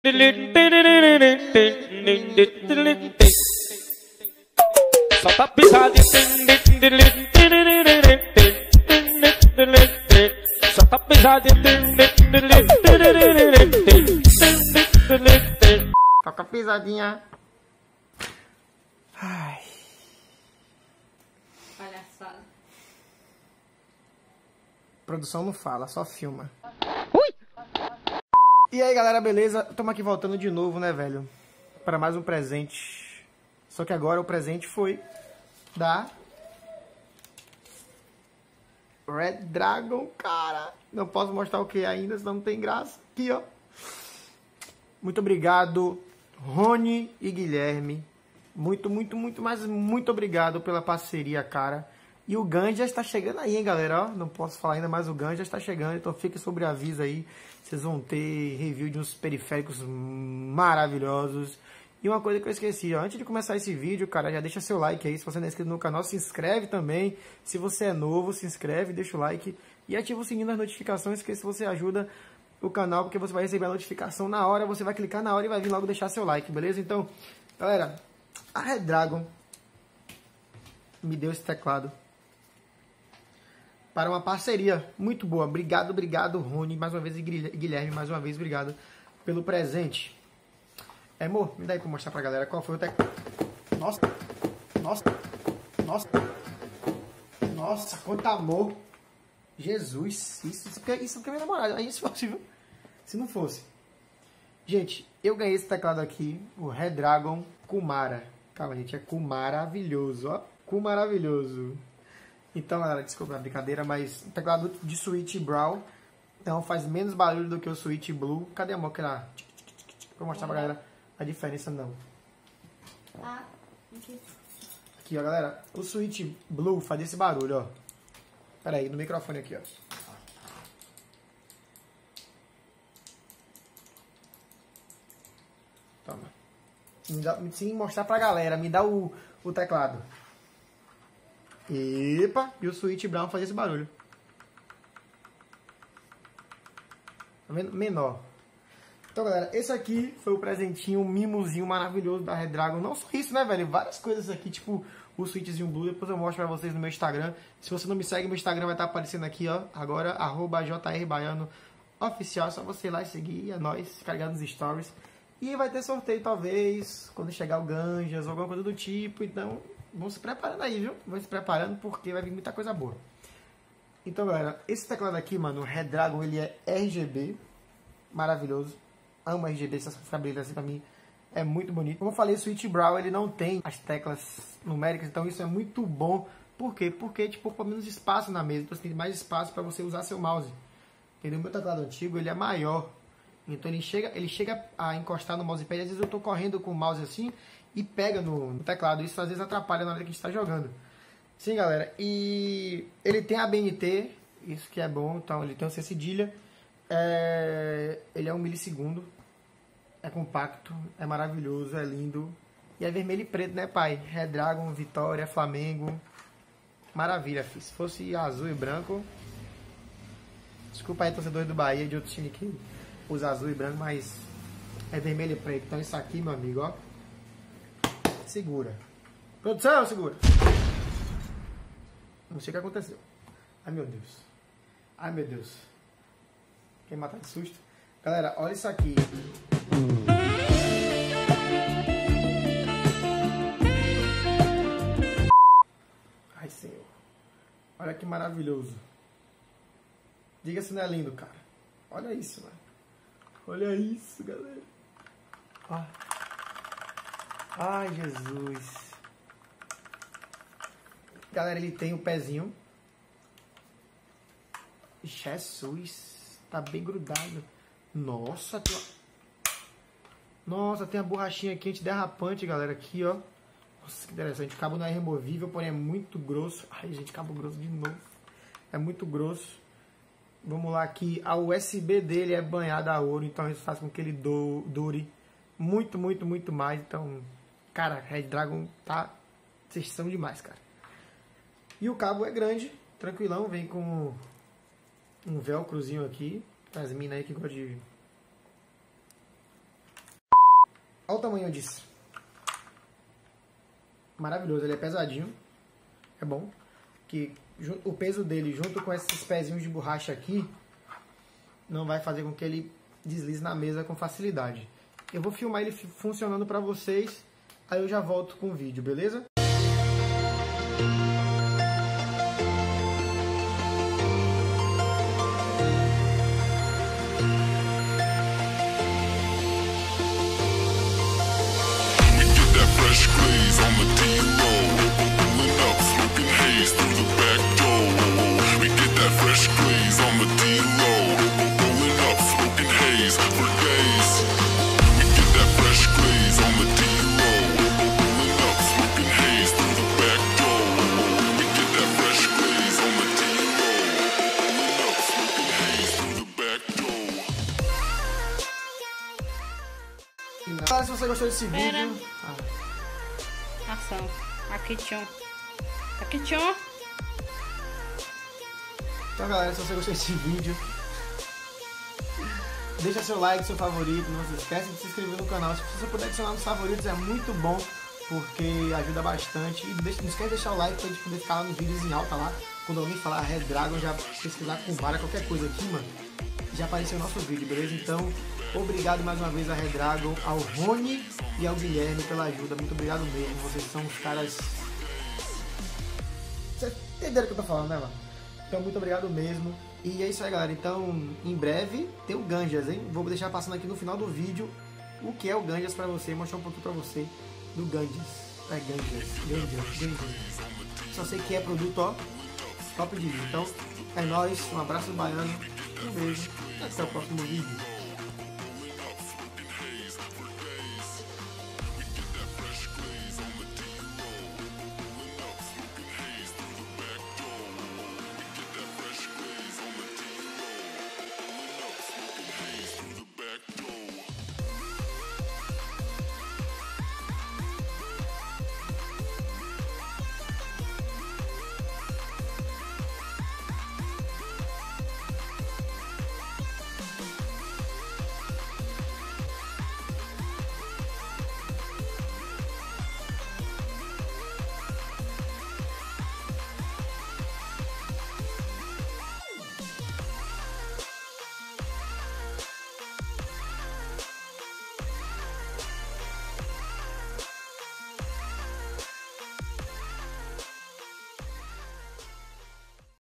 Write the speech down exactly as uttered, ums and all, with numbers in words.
Solta a pisada. Solta a pisada. Toca a pisadinha. Ai. Palhaçada. Produção não fala, só filma. Ui! E aí, galera, beleza? Estamos aqui voltando de novo, né, velho? Para mais um presente. Só que agora o presente foi da Red Dragon, cara. Não posso mostrar o que ainda, senão não tem graça. Aqui, ó. Muito obrigado, Rony e Guilherme. Muito, muito, muito, mas muito obrigado pela parceria, cara. E o Ganja está chegando aí, hein, galera? Ó, não posso falar ainda, mas o Ganja está chegando. Então fique sobre aviso aí. Vocês vão ter review de uns periféricos maravilhosos. E uma coisa que eu esqueci, ó. Antes de começar esse vídeo, cara, já deixa seu like aí. Se você não é inscrito no canal, se inscreve também. Se você é novo, se inscreve, deixa o like. E ativa o sininho das notificações, que se você ajuda o canal, porque você vai receber a notificação na hora. Você vai clicar na hora e vai vir logo deixar seu like, beleza? Então, galera, a Red Dragon me deu esse teclado para uma parceria muito boa. Obrigado, obrigado, Rony, mais uma vez, e Guilherme, mais uma vez, obrigado pelo presente. É, amor, me dá aí pra mostrar pra galera qual foi o teclado. Nossa, nossa, nossa, nossa, quanto amor. Jesus, isso, isso, isso que é minha namorada, aí se fosse, viu? Se não fosse. Gente, eu ganhei esse teclado aqui, o Red Dragon Kumara. Calma, gente, é Kumara maravilhoso, ó. Kumara maravilhoso. Então, galera, desculpa a brincadeira, mas o teclado de Switch Brown, então faz menos barulho do que o Switch Blue. Cadê a moca? Vou mostrar pra galera a diferença, não. Ah, aqui. Aqui, ó, galera, o Switch Blue faz esse barulho, ó. Pera aí, no microfone aqui, ó. Toma. Me dá, sem mostrar pra galera, me dá o, o teclado. Epa, e o Switch Brown faz esse barulho. Tá vendo? Menor. Então, galera, esse aqui foi o presentinho, um mimozinho maravilhoso da Red Dragon. Não só isso, né, velho? Várias coisas aqui, tipo o Switchzinho Blue. Depois eu mostro pra vocês no meu Instagram. Se você não me segue, meu Instagram vai estar aparecendo aqui, ó. Agora, arroba jrbaiano oficial. É só você ir lá e seguir, é nóis. Ficar ligado nos stories. E vai ter sorteio, talvez, quando chegar o Ganjas ou alguma coisa do tipo. Então, vão se preparando aí, viu? Vão se preparando porque vai vir muita coisa boa. Então, galera, esse teclado aqui, mano, o Red Dragon, ele é R G B. Maravilhoso. Amo R G B, essa funcionalidade assim pra mim é muito bonito. Como eu falei, o Switch Brown, ele não tem as teclas numéricas, então isso é muito bom. Por quê? Porque, tipo, ocupa menos espaço na mesa, então você tem mais espaço para você usar seu mouse. Entendeu? O meu teclado antigo, ele é maior. Então ele chega, ele chega a encostar no mousepad. Às vezes eu tô correndo com o mouse assim e pega no, no teclado. Isso às vezes atrapalha na hora que a gente tá jogando. Sim, galera. E ele tem A B N T, isso que é bom. Então ele tem o C cedilha. É, ele é um milissegundo. É compacto, é maravilhoso, é lindo. E é vermelho e preto, né, pai? Red Dragon, Vitória, Flamengo. Maravilha, filho. Se fosse azul e branco... Desculpa aí, torcedores do Bahia, de outro time que usa azul e branco, mas é vermelho e preto. Então isso aqui, meu amigo, ó. Segura. Produção, segura. Não sei o que aconteceu. Ai, meu Deus. Ai, meu Deus. Quem matar de susto? Galera, olha isso aqui. Ai, Senhor. Olha que maravilhoso. Diga se não é lindo, cara. Olha isso, mano. Olha isso, galera. Ó. Ai, Jesus. Galera, ele tem o pezinho. Jesus. Tá bem grudado. Nossa, tem uma... Nossa, tem a borrachinha aqui antiderrapante, galera. Aqui, ó. Nossa, que interessante. O cabo não é removível, porém é muito grosso. Ai, gente, cabo grosso de novo. É muito grosso. Vamos lá aqui. A U S B dele é banhada a ouro, então isso faz com que ele do, dure muito, muito, muito mais. Então, cara, Red Dragon tá... Vocês são demais, cara. E o cabo é grande, tranquilão. Vem com um velcrozinho aqui. As minas aí que gostam de... Olha o tamanho disso. Maravilhoso, ele é pesadinho. É bom. Que o peso dele junto com esses pezinhos de borracha aqui não vai fazer com que ele deslize na mesa com facilidade. Eu vou filmar ele funcionando pra vocês, aí eu já volto com o vídeo, beleza? Galera, se você gostou desse Pera. vídeo... Ah. Ação. Aqui, tchau. Aqui, tchau. Então, galera, se você gostou desse vídeo, deixa seu like, seu favorito, não se esqueça de se inscrever no canal. Se você puder adicionar nos favoritos, é muito bom, porque ajuda bastante. E deixa, não esquece de deixar o like pra gente poder ficar lá nos vídeos em alta lá. Quando alguém falar Redragon, já pesquisar com vara, qualquer coisa aqui, mano, já apareceu o nosso vídeo, beleza? Então, obrigado mais uma vez a Redragon, ao Rony e ao Guilherme pela ajuda. Muito obrigado mesmo, vocês são os caras... Vocês entenderam o que eu tô falando, né, mano? Então, muito obrigado mesmo. E é isso aí, galera. Então, em breve tem o Ganjas, hein? Vou deixar passando aqui no final do vídeo o que é o Ganjas pra você, mostrar um pouquinho pra você do Ganjas. É Ganjas, Ganjas, Ganjas. Só sei que é produto, ó, top de vídeo. Então, é nóis, um abraço baiano, um beijo e até o próximo vídeo.